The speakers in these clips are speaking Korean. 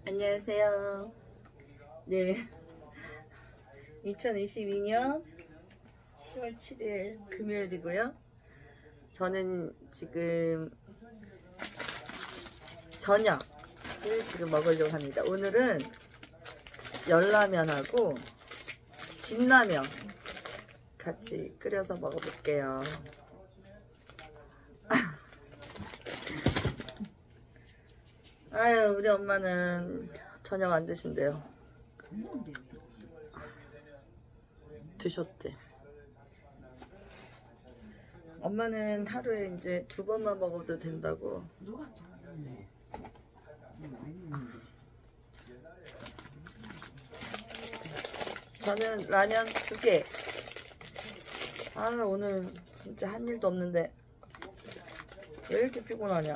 안녕하세요. 네, 2022년 10월 7일 금요일이고요. 저는 지금 저녁을 지금 먹으려고 합니다. 오늘은 열라면하고 진라면 같이 끓여서 먹어볼게요. 아유, 우리 엄마는 저녁 안 드신대요. 드셨대. 엄마는 하루에 이제 2번만 먹어도 된다고. 저는 라면 2개. 아, 오늘 진짜 한 일도 없는데 왜 이렇게 피곤하냐.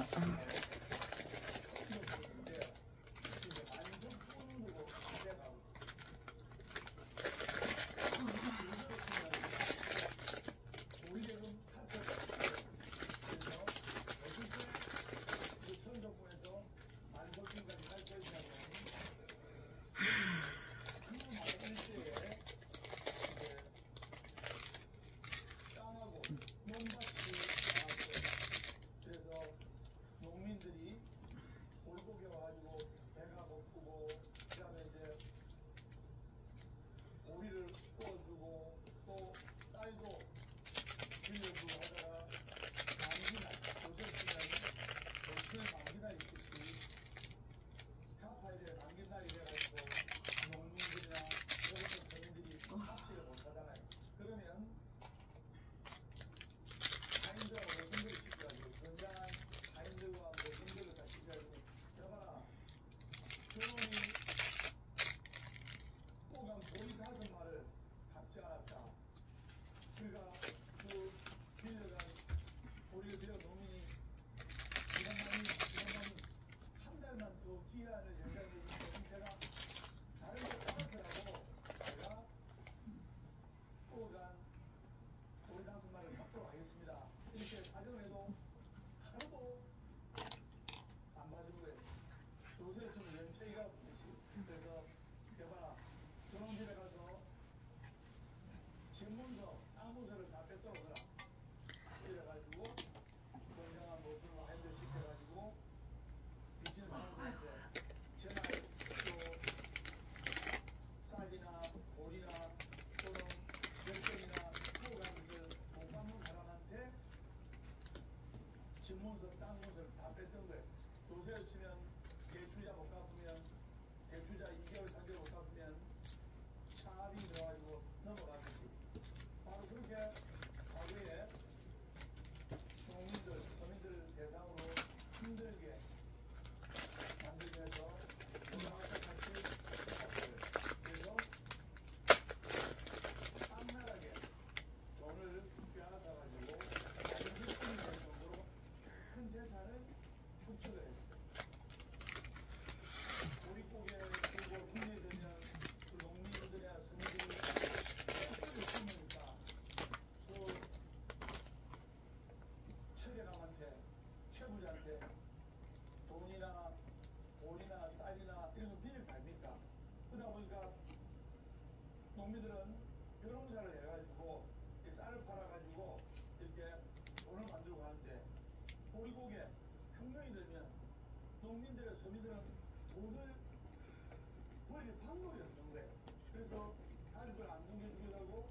집문서, 땅문서를 다 뺐던 거예요. 요새 치면 대출자 못 갚으면 대출자 2개월, 3개월 못 갚으면 차압이 들어가지고 넘어가듯이 바로 그렇게 과거에 농민들, 서민들 대상으로 힘들게 만들면서 우리가 같이 했어요. 그래서 악랄하게 돈을 빼앗아가지고 큰 재산을 축적을 했어요. 보릿고개 그리고 국내에 되면 그 농민들이나 서민들이 어떻게 심으니까 그 최대감한테 최부자한테 돈이나 볼이나 쌀이나 이런 거 빌릴 거 아닙니까? 그러다 보니까 농민들은 벼농사를 해가지고 쌀을 팔아가지고 이렇게 돈을 만들고 하는데 보릿고개 혁명이 되면 농민들의 서민들은 돈을 버릴 방법이 없는 거예요. 그래서 다른 걸 안 넘겨주려고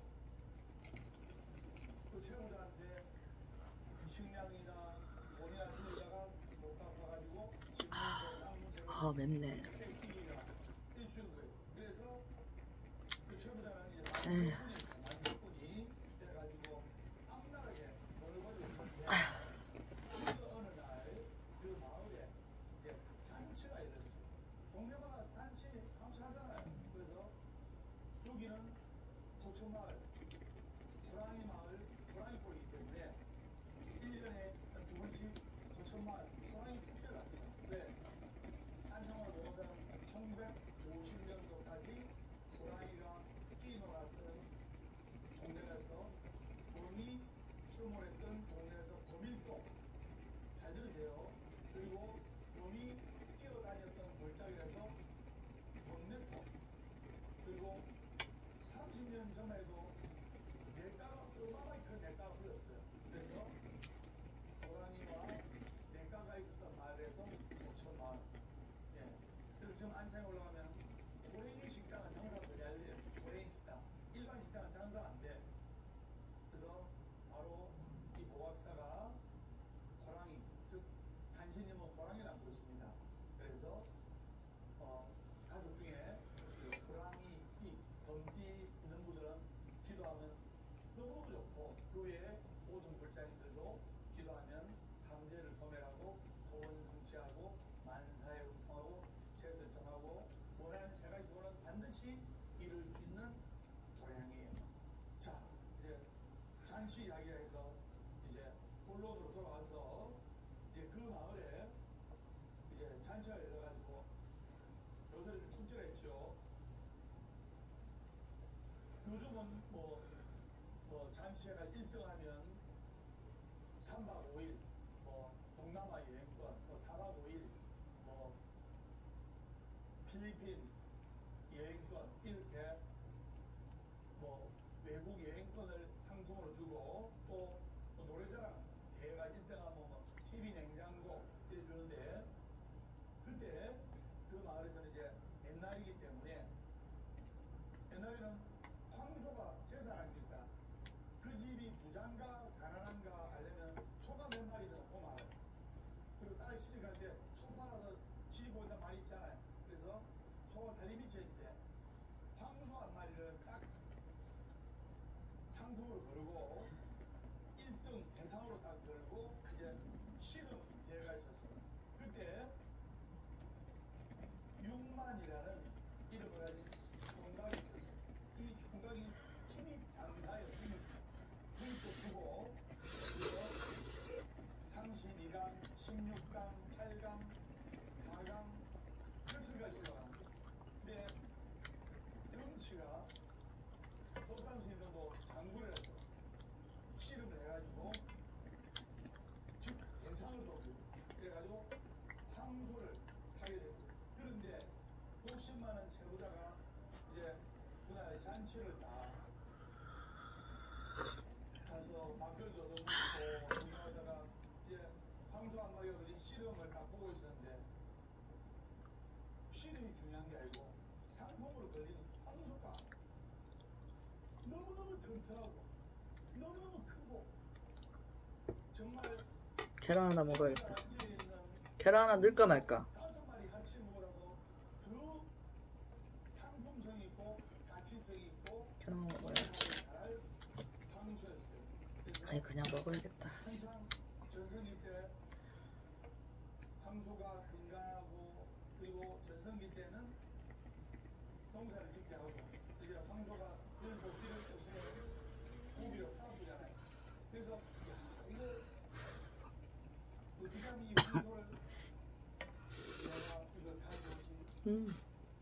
그 최고자한테 식량이나 돈이나 빌려다가 못 갚아가지고 집문서, 땅문서를 맵네. 뺏기기가 일수인 거예요. 그래서 그 최고자는 이제 만족분이 돼가지고 악랄하게 돈을 버리고 있는데 어느 날 그 마을에 이제 잔치가 열렸어요. 동네마다 잔치 항상 하잖아요. 그래서 여기는 포천마을, 호랑이 마을, 호랑이 꼴이기 때문에 1년에 한 2번씩 포천마을 호랑이 축제를 합니다. 왜? 한성화 농사는 1950년도까지 호랑이가 뛰놀았던 동네에서 범이 출몰했던 동네에서 범일동 잘 들으세요. 그리고 범이 뛰어다녔던 골짜기에서 그리고 30년 전에도 냇가가 어마어마하게 큰 냇가가 흘렀어요. 그래서 호랑이와 냇가가 있었던 마을에서 고천 마을. 예. 그래서 지금 안창에 올라가면 호랭이 식당은 장사 거의 안 돼요. 호랭이 식당. 일반 식당은 장사 안 돼. 그래서 바로 이 보각사가 호랑이, 즉 산신님은 호랑이라고 부르십니다. 그래서 가족 중에 그 호랑이 띠, 범띠 있는 분들은 기도하면 너무너무 좋고, 그 외에 모든 불자님들도 기도하면 삼재를 소멸하고 소원 성취하고 만사에 응통하고 재설정하고 원하는 세 가지 소원은 반드시 이룰 수 있는 도량이에요. 자, 이제 잔치 이야기해서 이제 본론으로 돌아와서 이제 그 마을에 이제 잔치가 열려가지고 요새를 축제를 했죠. 요즘은 잔치회가 1등하면 3박 5일 동남아 여행권, 4박 5일 필리핀 여행권, 이렇게 외국 여행권을 상품으로 주고, 또 노래자랑 대회가 1등하면 TV 냉장고 이렇게 주는데, 그때 그 마을에서는 이제 옛날이기 때문에, 옛날에는 황소가 제사 아닙니까? 그 집이 부자인가 가난한가 알려면 소가 몇 마리든 없고 말아요. 그리고 딸 시집갈 때 소 팔아서 시집 보인단 말이 있잖아요. 그래서 소가 살림이 미쳐있는데 황소 한 마리를 딱 상품으로 걸고 1등 대상으로 딱 걸고 이제 씨름 대회가 있었어요. 그때 6만이라는 이름을 가진 총각이 있었어요. 이 총각이 힘이 장사예요. 힘이 힘도 크고, 그래서 32강, 16강, 8강, 4강, 결승까지 올라갑니다. 근데 덩치가 똑같은 스님도 장구를 해서 씨름을 해가지고 즉 대상을 얻고, 그래가지고 황소를 타게 되고, 그런데 욕심 많은 채우다가 이제 그날 잔치를 다 가서 막걸리도 얻어먹고 동료하다가 이제 황소 한 마리가 그린 씨름을 다 보고 있었는데, 씨름이 중요한 게 아니고 상품으로 걸리는 황소가 너무너무 튼튼하고 너무너무 크고, 정말 계란 하나 먹어야겠다. 계란 하나 넣을까 말까? 5마리 같이 먹으라고 더 상품성 있고 가치성 있고 계란 먹어야지. 잘할 황소였어요. 아니 그냥 먹어야겠다. 항상 전성기 때 황소가 건강하고, 그리고 전성기 때는 농사를 짓게 하고, 이제 황소가 늘고 이럴 때 없으면 고기를 팔아보잖아요. 그래서 야, 이거 어떻게 하면 이 황소를 내가 이걸 가져오지,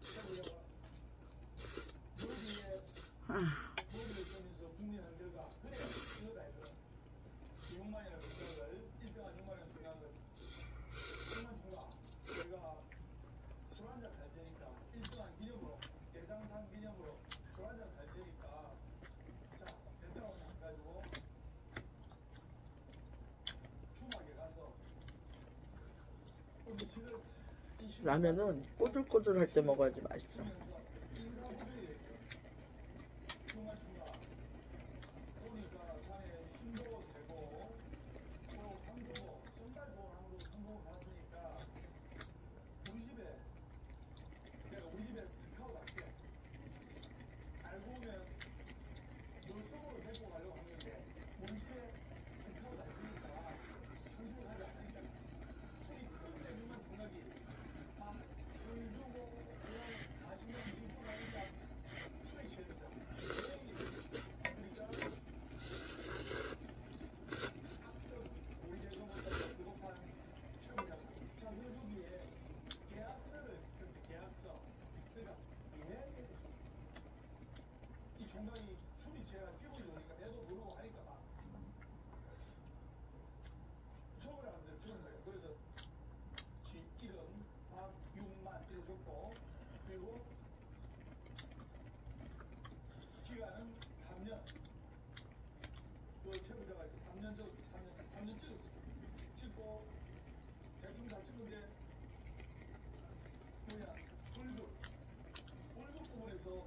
여기에 쓰면서 국민 한결과 그래 이거다 이거 6만이라는 생각을 1등한 6만원 중요한 걸 6만 중과 저희가 술 한잔 갈 테니까 1등한 기념으로 대장탕 기념으로 술 한잔 갈 테니까 자 베트남 가가지고 주막에 가서 음식을 라면은 꼬들꼬들할 때 먹어야지 맛있어. 보니까 자네 힘도 세고 또 황소고 정말 좋은 항공 갔으니까 우리 집에 내가 우리 집에 스카우트 할게. 알고 보면 물속으로 데리고 가려고 하는데 우리 집에 스카우트 할 테니까 우리 집에 가지 않으니까 술이 끝내주면 생각이 술 주고 그냥 맛있는 음식 주고 하니까 술에 취해졌다. 그러니까 우리 제도보다 부족한 최고자가 자, 그리고 여기에 계약서를 그렇게 계약서 그러니까 이 총각이 술이 제가 끼고 있으니까 내도 모르고 하니까 막 처음을 안 돼, 처음 거예요. 그래서 지 이름 박 6만 이래 줬고, 그리고 기간은 3년. 그 채무자가 3년 찍었어. 찍고 대충 다 찍은데 뭐야 월급 부분에서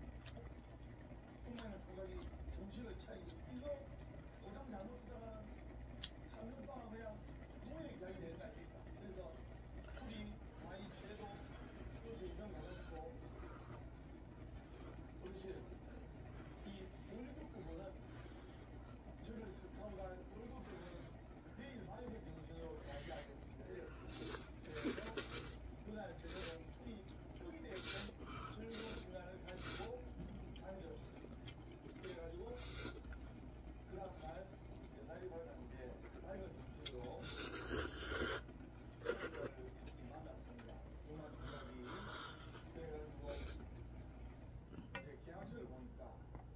국내는 총각이 정신을 차리고 이거 고장 잘못하다가는 3년 동안 그냥 노예 계약이 되는 거 아닙니까? 그래서 술이 많이 취해도 그래서 이상 가가지고 그렇지 이 월급 부분은 저를 스카우가 월급 부분은 내일 만약에 병신으로 이야기하겠습니다. 그래서 그날 저녁은 술이 뜸이 되었던 즐거운 시간을 가지고 잠겼습니다. 그래가지고 그 다음날 날이 밝았는데 밝은 정신으로 친구를 만났습니다. 누나 중학이 그래가지고 이제 계약서를 보니까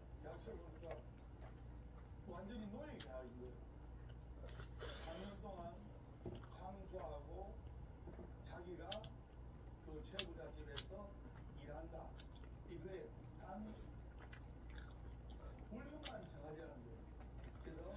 완전히 노예 계약인 거예요. 3년 동안 황수하고 자기가 그 채무자 집에서 일한다. 이거에 단 월급만 정하지 않은 거예요. 그래서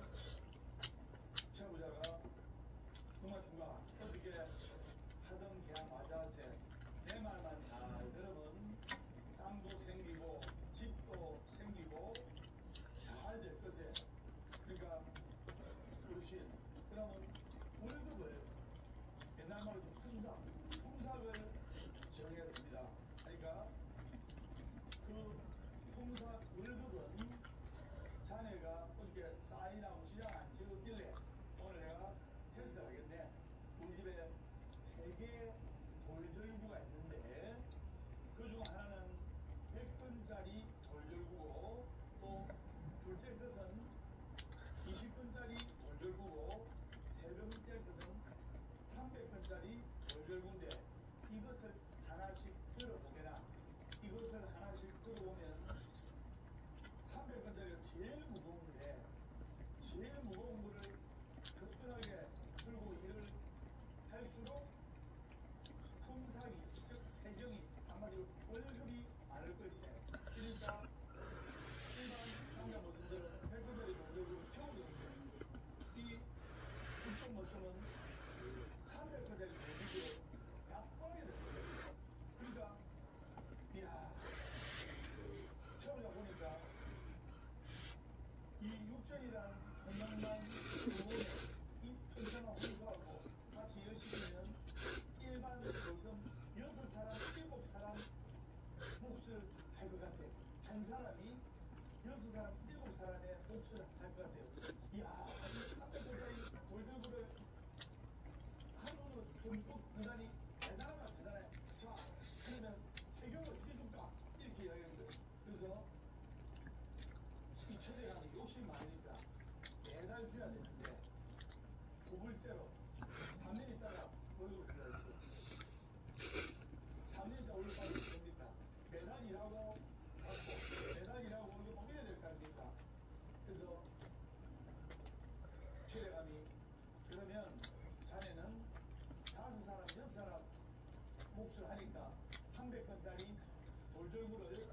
채무자가 그만 중가 어떻게 하던 계약 맞아세 내 말만 잘 들으면 땅도 생기고 집도 생기고 잘 될 것에 그러니까 어르신 그러면 월급을 옛날 말로 좀 품삯을 정해야 됩니다. 그러니까 그 품삯 월급은 자네가 어저께 사인하고 지장 안 찍었길래 오늘 내가 테스트를 하겠네. 우리 집에 3개 돌절구가 있는데 그중 하나는 100건짜리 돌절구고 또 둘째 것은 20건짜리 돌절구고 세 번째 것은 300건짜리 돌절구인데 이것을 하나씩 들어보게나. 이것을 하나씩 들어보면 300건짜리가 제일 무거운데 제일 무거운 거를 거뜬하게 들고 일을 할수록 품삯이 즉 세경이 한마디로 월급이 많을 것이세. 그러니까 일반 남자 모습들은 100건짜리 돌절구를 태워주는데 이 그쪽 모습은 300건짜리 돌절구를 다 꺼내게 될 거예요. 그러니까 이야 채우다 보니까 이 육전이란 총명만 부분에 이 천천한 홍수하고 같이 일시키면 일반 것은 6사람, 7사람 몫을 할 것 같아. 한 사람이 6사람, 7사람의 몫을 할 것 같아요. 이야, 이 300짜리 돌들구를 한 손으로 듬뿍 대단히 대단하다 대단해. 자, 그러면 세경을 어떻게 줄까? 이렇게 이야기하는 거예요. 그래서 이 최대감이 욕심이 많으니까 매달 줘야 되는데 후불제로 3년 있다가 월급을 기다렸어요. 3년 있다 월급 받으면 됩니까? 매달 일하고 받고 매달 일하고 월급 꼭 이래야 될 거 아닙니까? 그래서 최대감이 그러면 자네는 5사람, 6사람 몫을 하니까 300건짜리 돌절구를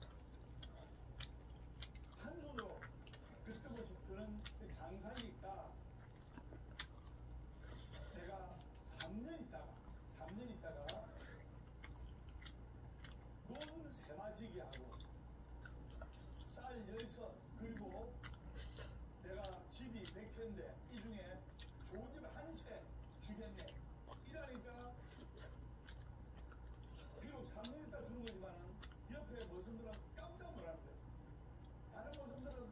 한 손으로 그때부터 드는 장사니까 내가 3년 있다가 논 세마지기 하고 쌀 10선 그리고 내가 집이 100채인데 이 중에 좋은 집 한 채 주겠네. 이러니까 비록 3년 있다 주는 거지만은 옆에 머슴들은 깜짝 놀랄 거예요. 다른 모습들은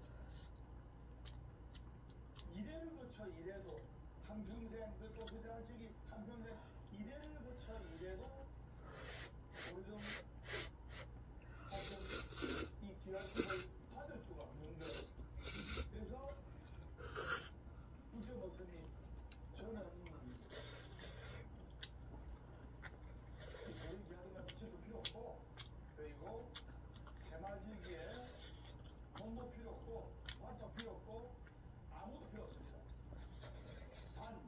이래를 거쳐 일해도 한평생 그리고 그 자식이 한평생 이래를 거쳐 일해도 오히려 이 기활식을 받을 수가 없는 거예요. 그래서 우리 모습이 저는 저희 이야기는 미쳐도 필요 없고 그리고 세마지기에 돈도 필요 없고 밭도 필요 없고 아무도 필요 없습니다. 단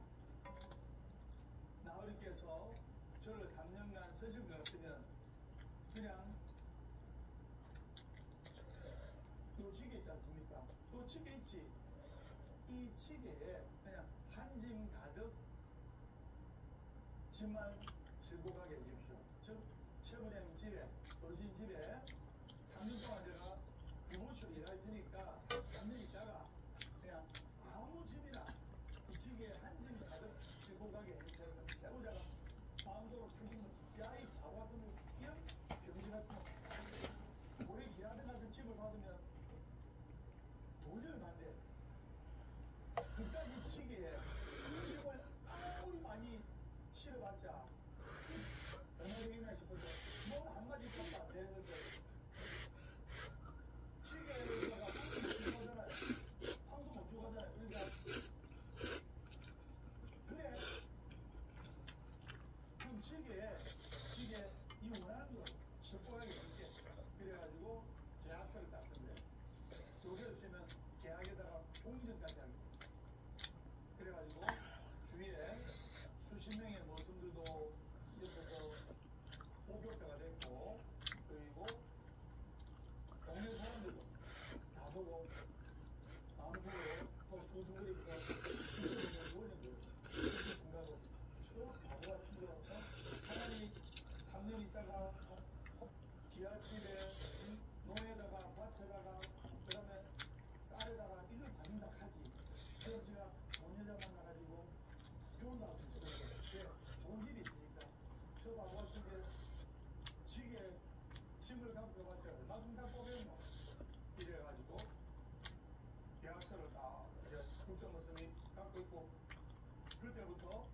나으리께서 저를 3년간 쓰신 것 같으면 그냥 찌개 있지 않습니까? 또 찌개 있지. 이 찌개에 그냥 한 짐 가득 짐만 싣고 가게 해주십시오. 즉 최 부장님 집에 어르신 집에 3년 동안 제가 유모시로 일할 테니까 3년 있다가 그냥 아무 집이나 이 찌개에 한 짐 가득 싣고 가게 해주세요. 세우자가 마음속으로 터지면 야이 바보 같은 거 이런 병신 같은 거 고래 기아들 같은 집을 받으면 돌려를 간대. 그까지 찌개에 집을 아무리 많이 실어봤자 얼마 되겠나 싶어서 뭘 한마디 팍팍 내려서 찌개에다가 방송 못 주고 하잖아요. 방송 못 주고 하잖아요. 그러니까 그래 그럼 찌개 이 원하는 거 실고하게 있게 그래가지고 계약서를 땄습니다. 요새 주시면 계약에다가 공정까지 하게 그래가지고 주위에 수십 명의 모습들도 옆에서 목격자가 됐고 그리고 동네 사람들도 다 보고 마음속으로 또 수수거리고 수수거리고 올린 거예요. 생각하고 저 바보 같은 거 사람이 3년 있다가 기아집에 농에다가 밭에다가 그다음에 쌀에다가 이걸 받는다 하지. 그럼 제가 좋은 여자 만나가지고 결혼도 할 수 있을 거예요. 좋은 집이 있으니까 저 바보 같은 게 지게 짐을 갖고 가봤자 얼마큼 갖고 오겠노. 이래가지고 계약서를 다 이제 국정모습이 갖고 있고 그때부터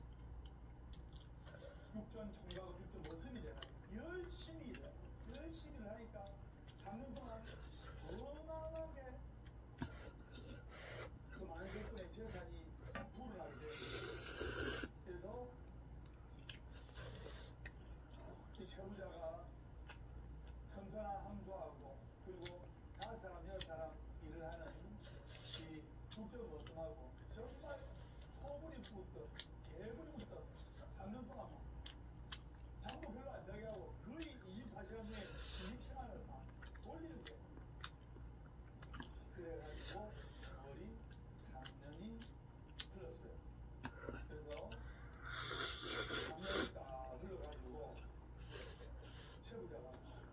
육전 총각하고 육전 모습이 돼요. 열심히 일해. 열심히 하니까 3년 동안 건강하게 그 만석군의 재산이 불어나게 돼요. 그래서 이 채무자가 튼튼한 함수하고 그리고 5사람, 6사람 일을 하는 이 국정 모습하고 정말 소불이 붙듯 개불이 붙듯 3년 동안 잠도 별로 안 자게 하고 거의 24시간 중에 20시간을 막 돌리는 거예요. 그래가지고 세월이 3년이 흘렀어요. 그래서 3년이 딱 흘러가지고 최부자가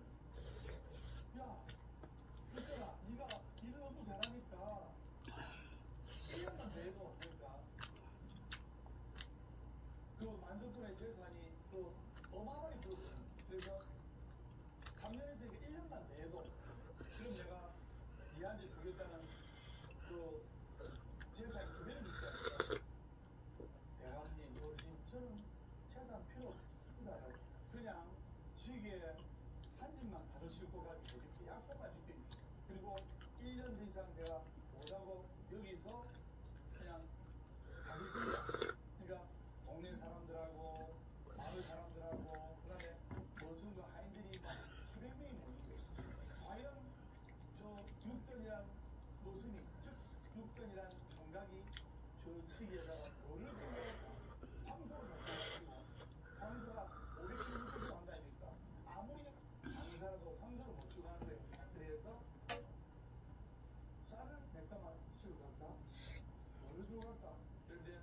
야 있잖아 네가 일을 너무 잘하니까 1년만 더 해도 그러니까 그 만석군의 재산이 그 어마어마하게 줄었거든요. 그래서 3년에서 1년만 내도 그럼 내가 니한테 주겠다는 그 재산이 2배를 줄게. 대감님 어르신 저는 재산 필요 없습니다요. 그냥 지게 한 집만 가서 싣고 가게 해줄게. 약속만 줄게. 그리고 1년 더 이상 제가 못하고 여기서 그냥 가겠습니다. 그러니까 동네 사람들하고 마을 사람들하고 그다음에 머슴과 하인들이 막 수백 명이 모인 거예요. 과연 저 육전이란 머슴이 즉 육전이란 총각이 저 치기에다가 뭐를 공격할까? 황소를 먹고 황소가 500km 한다 아닙니까? 아무리 장사라도 황소를 못 치고 하는 거예요. 그래서 쌀을 몇 가만 싣고 갈까? 뭐를 주고 갈까? 그런데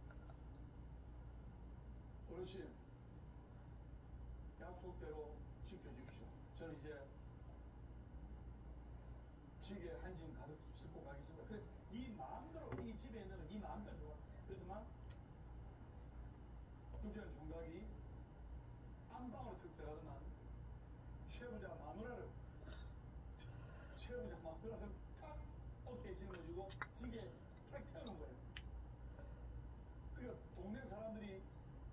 어르신 약속대로 지켜주십시오. 저는 이제 집에 한 짐 가득 싣고 가겠습니다. 그래, 네 마음대로 이 집에 있는 네 마음대로 좋아. 그러더만 육전 총각이 안방으로 툭 들어가더만 최부자 마누라를 탁 어깨에 짊어지고 지게 탁 태우는 거예요. 그러니까 동네 사람들이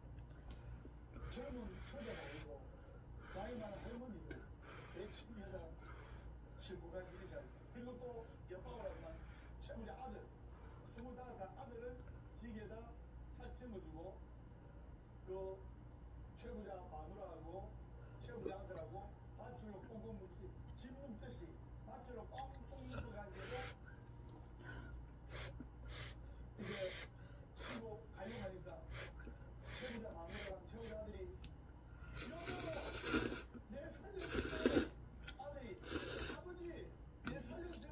젊은 처자가 나이 많은 할머니고 내 친구에다 싣고 가지 이상 그리고 또 옆방으로 하지만 최부자 아들 25살 아들을 지게에다 탁 짊어지고 그 최부자 마누라하고 최부자 아들하고 밧줄로 꽁꽁 묶듯이 집 묶듯이 밧줄로 꽁꽁 묶어가지고 이제 치고 가려고 하니까 최부자 마누라랑 최부자 아들이 여보 내 살려주세요. 아들이 아버지 내 살려주세요.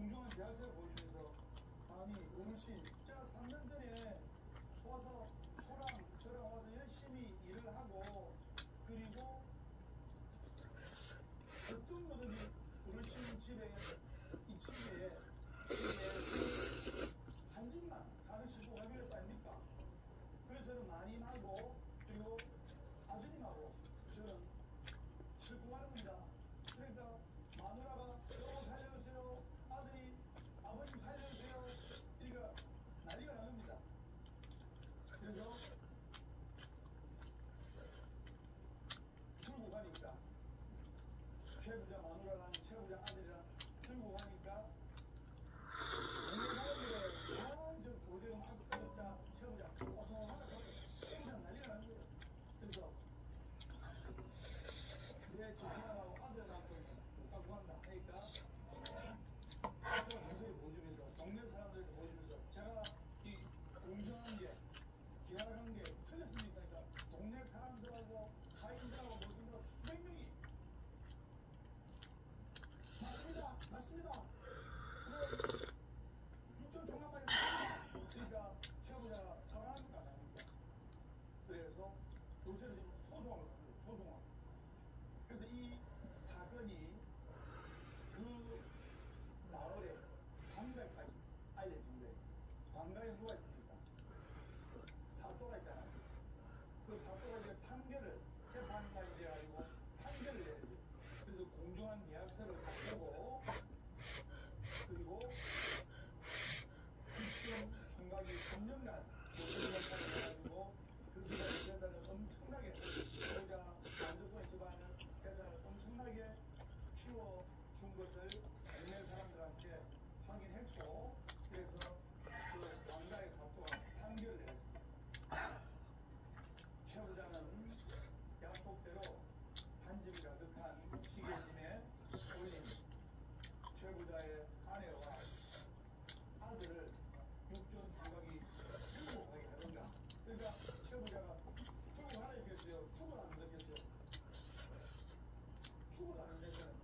공정한 계약서를 보여주면서 아니 어르신 제가 3년 전에 와서 저랑 와서 열심히 일을 하고 그리고 어떤 거든지 어르신 집에 이 집에 한 집만 가서 싣고 가기로 했다 아닙니까? 그래서 저는 마님하고 그리고 아드님하고 저는 싣고 가는 겁니다. 그러니까 마누라가 여보 살려주세요, 아들이 아버님 살려주세요, 그러니까 난리가 나겁니다. 그래서 들고 가니까 최부자 마누라랑 최부자 아들이랑 들고 가니까 동네 사람들의 저 고대가 막 꺼졌자 최부자 고소하다 최부자 난리가 나는 거예요. 그래서 내 집사람하고 아들하고 갖고 간다 하니까 서로 정서를 보여주면서 동네 사람들한테 보여주면서 제가 이 공정한 게 계약한 게 틀렸습니까? 그러니까 동네 사람들하고 타인들하고 무슨 뭐 수백 명이 맞습니다, 맞습니다. 육전 종합반이 맞습니다. 그러니까 최고자가 화가 나는 거 아닙니까? 그래서 요새는 지금 소송을 합니다. 소송을. 그래서 이 사건이 그 마을에 관가에까지 알려진 거예요. 관가에 누가 있습니까? 사또가 있잖아요. 그 사또가 이제 판결을 재판관이 돼가지고 판결을 내야죠. 그래서 공정한 계약서를 바꾸고 그리고 국정 총각이 3년간 고생을 해가지고 그 집안의 재산을 엄청나게 소유자 만족권 집안을 재산을 엄청나게 키워준 것을 동네 사람들한테 확인했고 그래서 그 왕가의 사또가 판결을 내렸습니다. 최부자는 약속대로 한 집이 가득한 시계짐에 올린 최부자의 아내와 아들을 육전 총각이 들고 가게 하던가. 그러니까 최부자가 들고 가라 했겠어요? 죽어 안 했겠어요? 죽어 안 했겠어요?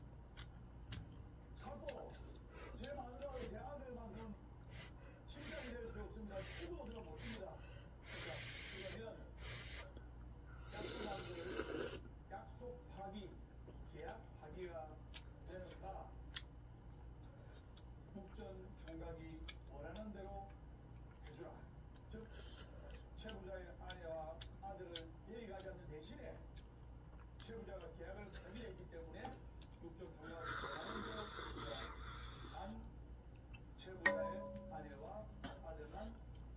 사도 제 마누라와 제 아들만큼 친정이 될 수 없습니다. 죽어도 들어 못 줍니다. 그러니까 그러면 약속한 걸 약속 파기, 계약 파기가 되는가? 국전 총각이 원하는 대로 해주라. 즉 최부자의 아내와 아들을 데려가지 않는 대신에 최부자가 계약을 파기했기 때문에 국전 총각이 원하는 대로 해주라. 단 최부자의 아내와 아들만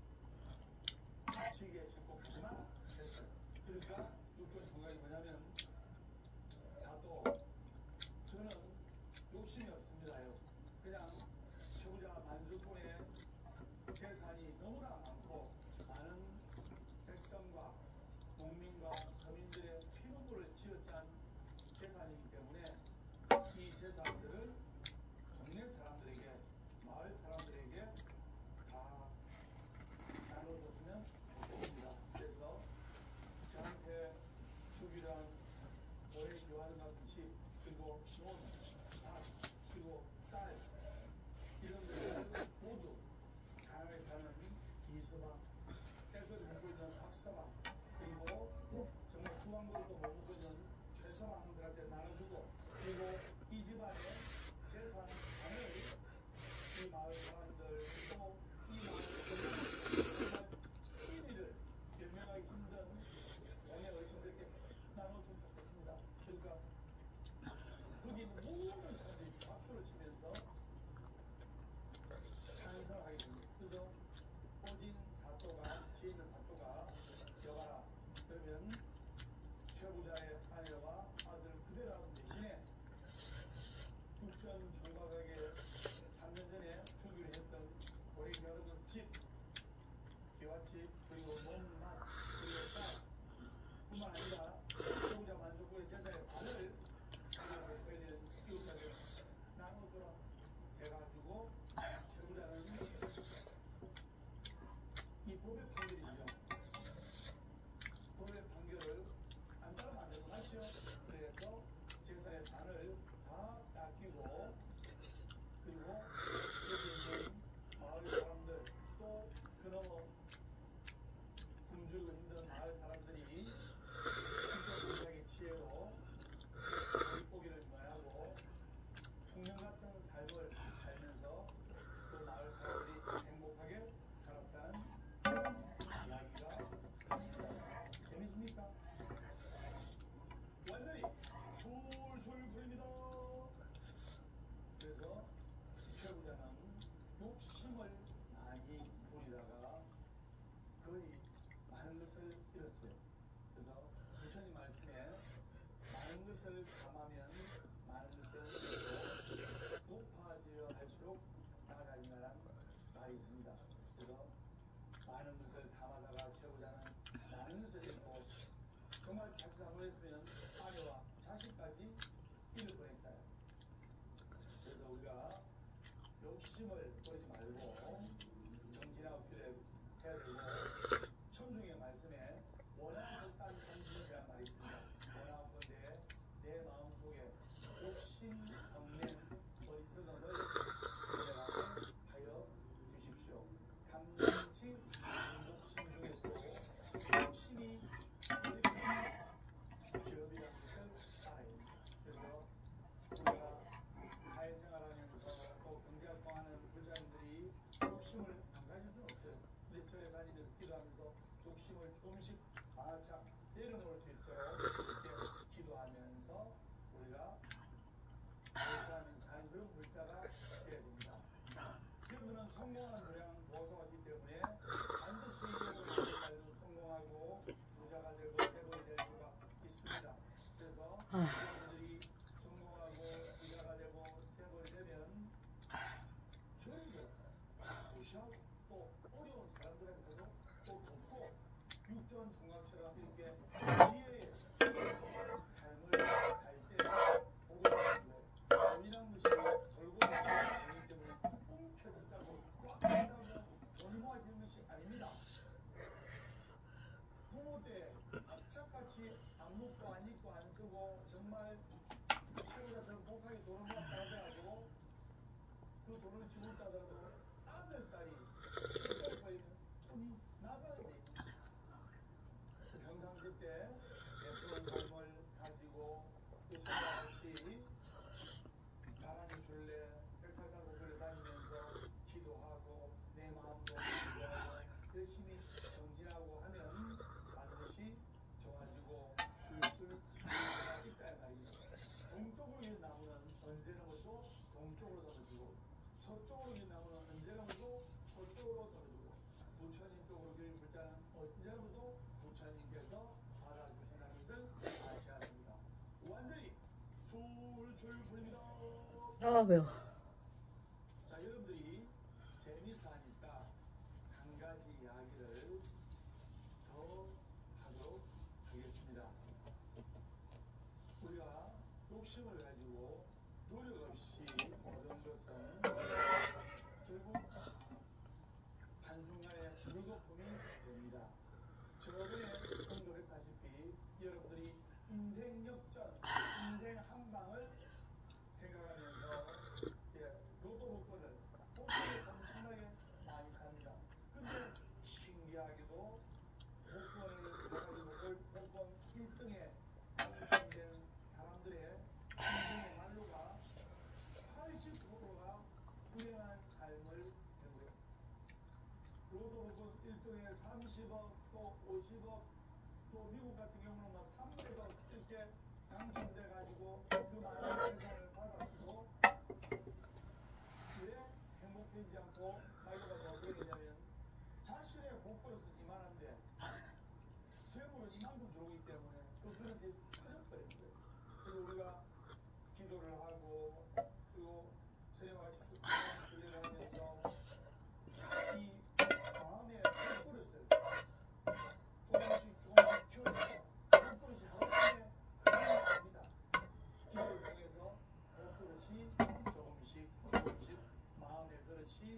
지게 싣고 가지 마라 했어요. 그러니까 육전 총각이 뭐냐면 사도 저는 욕심이 없습니다요. 그냥 최부자 만주권의 재산이 너무나 많고 많은 백성과 국민과 서민들의 피눈물을 쥐어짠 재산이기 때문에 이 재산들을 동네 사람들에게 마을 사람들에게 다 나눠줬으면 좋겠습니다. 그래서 저한테 주기랑 오해 교환과 같이 그리고 논, 밥, 그리고 쌀 이런 것들을 모두 가나에 사는 이서방, 떼서를 먹고 있는 박서방, 그리고 정말 중앙골도 못 먹고 있는 최서방들한테 나눠주고 그리고 이 집안의 재산을 이 마을 사람들 그리고 이 마을 정말 1위를 변명하기 힘든 동네 어르신들께 나눠주면 좋겠습니다. 그러니까 거기 있는 모든 사람들이 박수를 치면서 찬성을 하게 됩니다. 그래서 오진 사또가, 지혜 있는 사또가 여가라. 그러면 최부자의 아내와 아들을 그대로 하는 대신에 국전 총각의 없어요. 그래서 부처님 말씀에 많은 것을 감하면 많은 것을 높아지려 할수록 나아가리라는 말이 있습니다. 그래서 많은 것을 담아다가 채우자는 많은 것을 잃고 정말 자칫 잘못했으면 아내와 자식까지 잃을 뻔했잖아요. 그래서 우리가 욕심을 버리지 말고 정진하고 기도해야 되고 천중의 말씀에 원한설단 삼신이라는 말이 있습니다. 원하건대 내 마음속에 욕심 성냄 어리석음을 제거하게 하여 주십시오. 감진치 민족심 중에서도 욕심이 죄업이라는 것을 알아야 됩니다. 그래서 우리가 사회생활하면서 또 경제활동하는 불자님들이 욕심을 안 가질 수는 없어요. 근데 절에 다니면서 기도하면서 욕심을 조금씩 바짝 내려놓을 수 있도록 이렇게 기도하면서 우리가 보호하면서 사는 그런 불자가 되어야 됩니다. 여러분은 성공하는 노량 보호가 왔기 때문에 반드시 여러분은 성공하고 부자가 되고 대벌이 될 수가 있습니다. 그래서 여러분들이 성공하고 부자가 되고 재벌이 되면 저희도 무시하고 또 어려운 사람들한테도 또 돕고 육전 종각처럼 이렇게 지혜의 삶을 살 때 복을 받는 거예요. 돈이란 것이 돌고 돌기 때문에 움켜진다고 꽉 찬다고 돈이 모아지는 것이 아닙니다. 부모 때 악착같이 안 먹고 안 입고 안 쓰고 정말 최고라서 복하게 돈을 모았다 하더라도 그 돈을 주었다 하더라도 아들, 딸이 실패하면 돈이 나가야 됩니다. 평상시 때 예쁜 삶을 가지고 요새와 같이 가만히 술래, 184소 술래 다니면서 기도하고 내 마음도 기도하고 열심히 정진하고 하면 반드시 좋아지고 술술 일어날 있다 말입니다. 동쪽으로 긴 나무는 언제나 것도 동쪽으로 떨어지고 서쪽으로 긴 나무는 언제나 것도 서쪽으로 떨어지고 부처님 쪽으로 길 불자는 언제나 것도 부처님께서 받아주신다는 것을 아셔야 합니다. 완전히 술술 부릅니다. 아 매워. 자, 여러분들이 재미있어 하니까 한 가지 이야기를 더 하도록 하겠습니다. 우리가 욕심을 가지고 노력 없이 얻은 것은 결국 한순간에 불거품이 됩니다. 저번에 언급했다시피 여러분들이 인생 역전, 인생 한방을 생각하면서 로또 복권을 엄청나게 많이 삽니다. 근데 신기하게도 복권을 사가지고 복권 1등에 당첨된 사람들의 인생의 말로가 80%가 불행한 삶을 해고요. 로또 복권 1등에 30억 또 50억 또 미국 같은 경우는 막 300억 이렇게 당첨돼가지고 그 많은 재산을 받았어도 왜 행복해지지 않고 말로가 더 불행이냐면 자신의 복권은 이만한데 재물은 이만큼 들어오기 때문에 그 그릇이 터져버리는 거예요. 그래서 우리가 기도를 하고 그리고 선생님과 같이 순례를 하면서 이 마음의 복그릇을 조금씩 키우면서 복그릇이 하루에 크게 됩니다. 기도를 통해서 복그릇이 조금씩 마음의 그릇이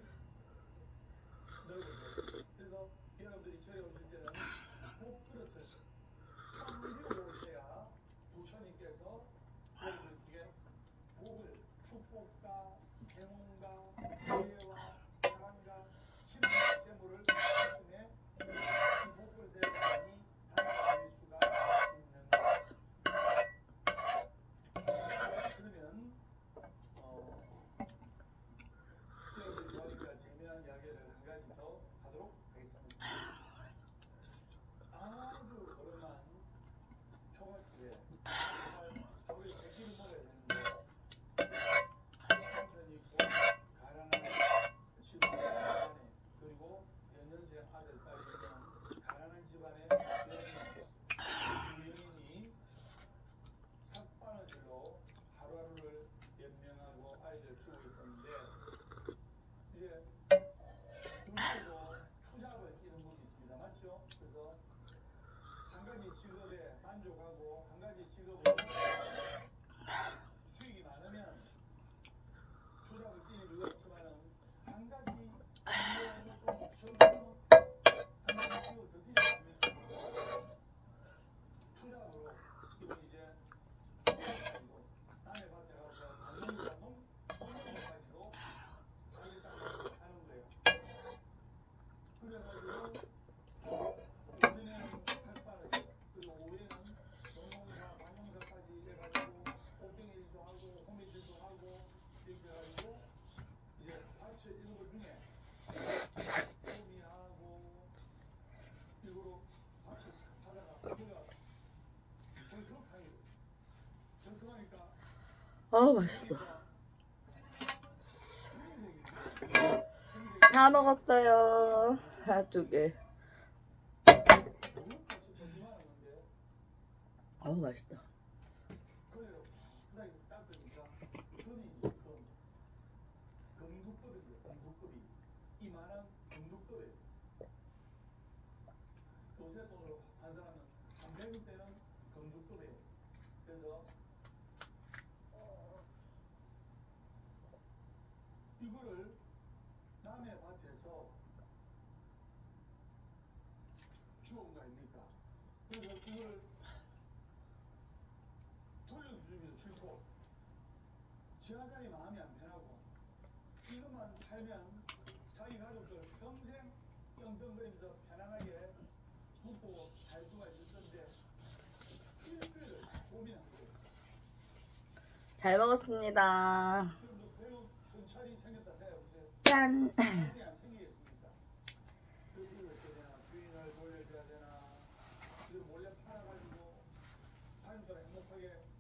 넓어져요. 그래서 여러분들이 절에 오실 때는 복그릇을 탕비고 오셔야 부처님께서 여러분들에게 복을, 축복과 행운과 지혜와 사랑과 힘과 재물을 말씀에 이 복그릇에 많이 담아드릴 수가 있는 거예요. 그러면 여러분들이 좋아하니까 재미난 이야기를 한 가지 더 하도록 하겠습니다. 아주 오랜만 초가집에 정말 거기 새끼를 먹어야 되는데 삼촌이 있고 이제 요즘에도 투잡을 뛰는 분이 있습니다. 맞죠? 그래서 한 가지 직업에 만족하고 한 가지 직업으로 수익이 많으면 투잡을 뛰는 이유가 없지만은 한 가지 일을 좀 쉬어가면 한 가지 직업을 더 뛰지 않습니까? 투잡으로 이건 이제 그리고 남의 밭에 가서 관종자 농민까지도 자기 땅을 하는 거예요. 그래가지고 오전에는 삭발을 그리고 오후에는 농농사, 관농사까지 해가지고 꽃갱이 일도 하고 호미질도 하고 이렇게 해가지고 이제 밭을 일곱 중에 호미하고 일부러 밭을 쫙 하다가 우리가 정통하니까 아, 맛있어. 다 먹었어요. 하나, 두 개. 어우, 맛있다. 금두급이 이만한 금두급에 요새 돈으로 한 사람은 한 100대는 금두급이에요. 그래서 이거를 남의 밭에서 주운 거 아닙니까? 그래서 이걸 돌려주기도 싫고 지하자리 마음이 안 편하고 이것만 팔면 자기 가족들 평생 떵떵거리면서 편안하게 묵고 살 수가 있을 텐데 일주일을 고민한 거예요. 잘 먹었습니다. 그럼 너 배우 현찰이 생겼다 생각해보세요. 짠! 현찰이 안 생기겠습니까? 그래서 이걸 어떻게 되나 주인을 돌려줘야 되나 이걸 몰래 팔아가지고 자녀들 행복하게